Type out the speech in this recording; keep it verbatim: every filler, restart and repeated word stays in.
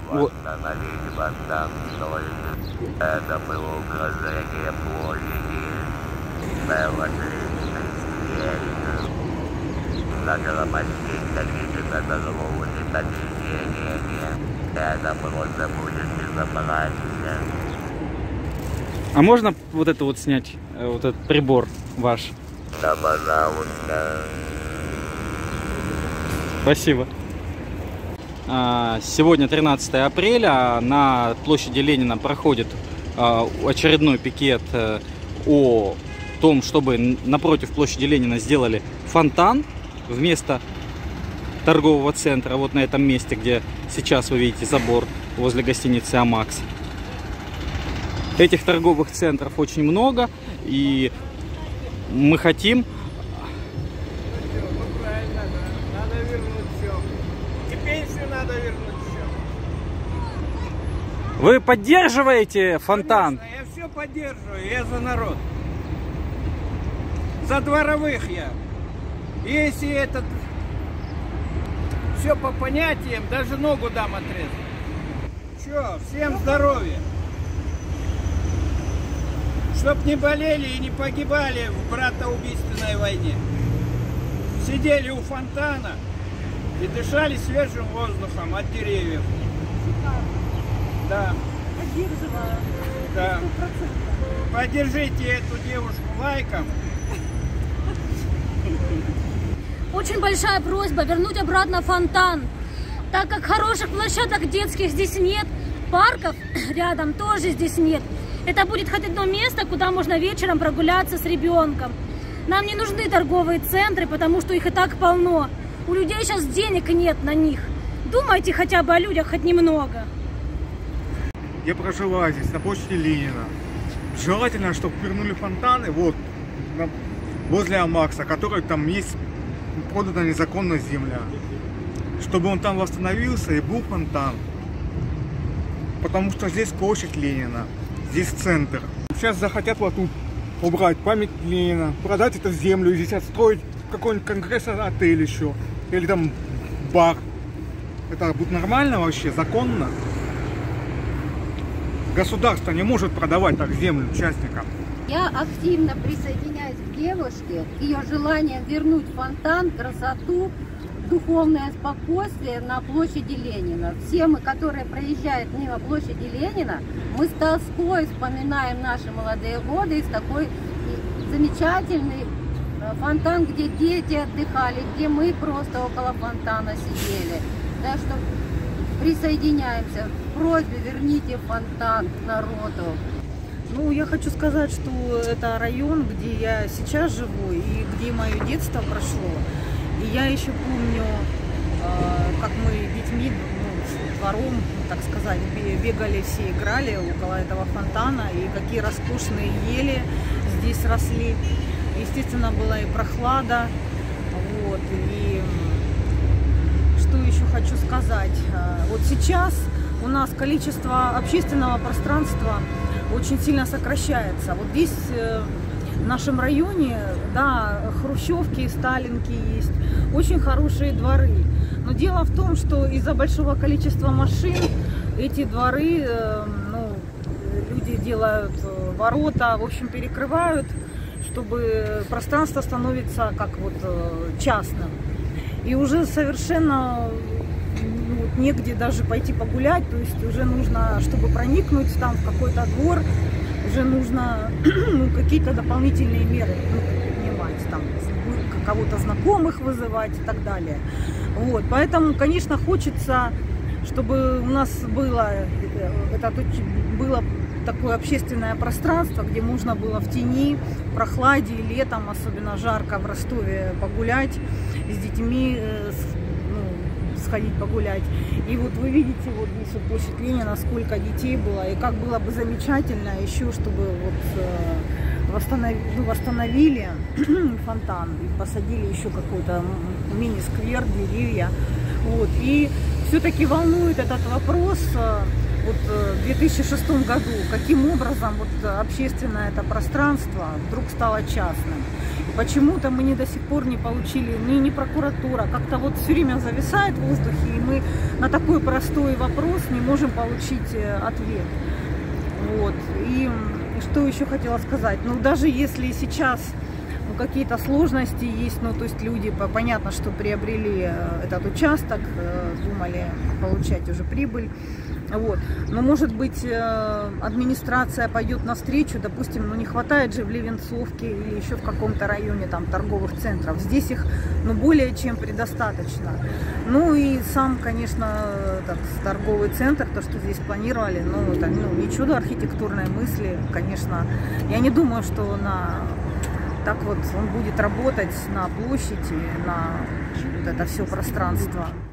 Вот. Восстановить фонтан строили. Это было угрожение площади. Целотричной стены. Загромоздить какими-то торговыми помещениями. Это просто будет безобразие. А можно вот это вот снять, вот этот прибор ваш? Да, пожалуйста. Спасибо. Сегодня тринадцатое апреля, на площади Ленина проходит очередной пикет о том, чтобы напротив площади Ленина сделали фонтан вместо торгового центра, вот на этом месте, где сейчас вы видите забор возле гостиницы «Амакс». Этих торговых центров очень много, и мы хотим... Надо вернуть все. И пенсию надо вернуть все. Вы поддерживаете фонтан? Конечно, я все поддерживаю, я за народ. За дворовых я. Если этот... Все по понятиям, даже ногу дам отрезать. Все, всем здоровья. Чтоб не болели и не погибали в братоубийственной войне. Сидели у фонтана и дышали свежим воздухом от деревьев. Да. Поддерживаю. Да. Поддержите эту девушку лайком. Очень большая просьба вернуть обратно фонтан, так как хороших площадок детских здесь нет, парков рядом тоже здесь нет. Это будет хоть одно место, куда можно вечером прогуляться с ребенком. Нам не нужны торговые центры, потому что их и так полно. У людей сейчас денег нет на них. Думайте хотя бы о людях хоть немного. Я проживаю здесь, на площади Ленина. Желательно, чтобы вернули фонтаны вот возле Амакса, который там есть, продана незаконно земля. Чтобы он там восстановился и был фонтан. Потому что здесь площадь Ленина, здесь центр. Сейчас захотят вот тут убрать память Ленина, продать эту землю и здесь отстроить какой-нибудь конгрессный отель еще. Или там бар. Это будет нормально вообще, законно? Государство не может продавать так землю участникам. Я активно присоединяюсь к девушке, к ее желанию вернуть фонтан, красоту, духовное спокойствие на площади Ленина. Все мы, которые проезжают мимо площади Ленина, мы с тоской вспоминаем наши молодые годы, и с такой замечательный фонтан, где дети отдыхали, где мы просто около фонтана сидели. Так что присоединяемся к просьбе: верните фонтан народу. Ну, я хочу сказать, что это район, где я сейчас живу и где мое детство прошло. И я еще помню, как мы детьми, ну, с двором, так сказать, бегали все, играли около этого фонтана, и какие роскошные ели здесь росли. Естественно, была и прохлада. Вот, и что еще хочу сказать? Вот сейчас у нас количество общественного пространства очень сильно сокращается. Вот здесь, в нашем районе, да, хрущевки, сталинки есть, очень хорошие дворы. Но дело в том, что из-за большого количества машин эти дворы, ну, люди делают ворота, в общем, перекрывают, чтобы пространство становится как вот частным. И уже совершенно негде даже пойти погулять, то есть уже нужно, чтобы проникнуть там в какой-то двор, уже нужно ну, какие-то дополнительные меры ну, принимать, там кого-то знакомых вызывать и так далее. Вот, поэтому, конечно, хочется, чтобы у нас было, это, было такое общественное пространство, где можно было в тени, в прохладе, летом, особенно жарко в Ростове, погулять с детьми, сходить погулять. И вот вы видите, вот здесь вот площадь Ленина, сколько детей было, и как было бы замечательно еще, чтобы вот э, восстановили, восстановили фонтан и посадили еще какой-то мини-сквер, деревья. Вот. И все-таки волнует этот вопрос э, вот, э, в две тысячи шестом году, каким образом вот общественное это пространство вдруг стало частным. Почему-то мы не до сих пор не получили, ни, ни прокуратура, как-то вот все время зависает в воздухе, и мы на такой простой вопрос не можем получить ответ. Вот. И что еще хотела сказать? Ну, даже если сейчас ну, какие-то сложности есть, ну, то есть люди, понятно, что приобрели этот участок, думали получать уже прибыль. Вот. Но, может быть, администрация пойдет навстречу, допустим, ну не хватает же в Левенцовке или еще в каком-то районе там торговых центров. Здесь их ну, более чем предостаточно. Ну и сам, конечно, этот торговый центр, то, что здесь планировали, ну, это ну, не чудо архитектурной мысли, конечно. Я не думаю, что на так вот он будет работать на площади, на вот это все пространство.